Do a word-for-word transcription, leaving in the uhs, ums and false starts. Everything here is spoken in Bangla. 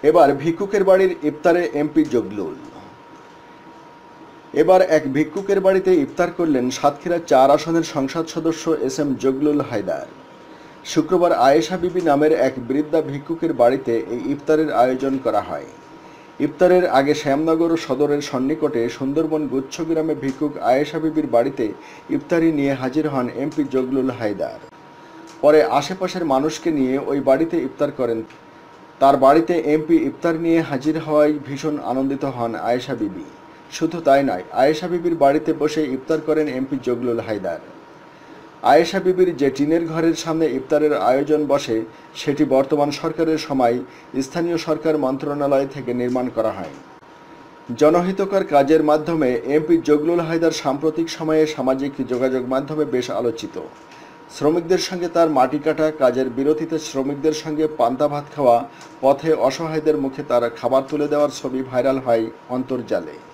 এবার ভিক্ষুকের বাড়ির ইফতারে এমপি জগলুল। এবার এক ভিক্ষুকের বাড়িতে ইফতার করলেন সাতক্ষীরা চার আসনের সংসদ সদস্য এস এম জগলুল হায়দার। শুক্রবার আয়েশা বিবি নামের এক বৃদ্ধা ভিক্ষুকের বাড়িতে এই ইফতারের আয়োজন করা হয়। ইফতারের আগে শ্যামনগর সদরের সন্নিকটে সুন্দরবন গুচ্ছ গ্রামে ভিক্ষুক আয়েশা বিবির বাড়িতে ইফতারি নিয়ে হাজির হন এমপি জগলুল হায়দার। পরে আশেপাশের মানুষকে নিয়ে ওই বাড়িতে ইফতার করেন। তার বাড়িতে এমপি ইফতার নিয়ে হাজির হওয়ায় ভীষণ আনন্দিত হন আয়েশা বিবি। শুধু তাই নয়, আয়েশা বিবির বাড়িতে বসে ইফতার করেন এমপি জগলুল হায়দার। আয়েশা বিবির যে টিনের ঘরের সামনে ইফতারের আয়োজন বসে, সেটি বর্তমান সরকারের সময় স্থানীয় সরকার মন্ত্রণালয় থেকে নির্মাণ করা হয়। জনহিতকর কাজের মাধ্যমে এমপি জগলুল হায়দার সাম্প্রতিক সময়ে সামাজিক যোগাযোগ মাধ্যমে বেশ আলোচিত। শ্রমিকদের সঙ্গে তার মাটি কাটা কাজের বিরতিতে শ্রমিকদের সঙ্গে পান্তা ভাত খাওয়া, পথে অসহায়দের মুখে তার খাবার তুলে দেওয়ার ছবি ভাইরাল হয় অন্তর্জালে।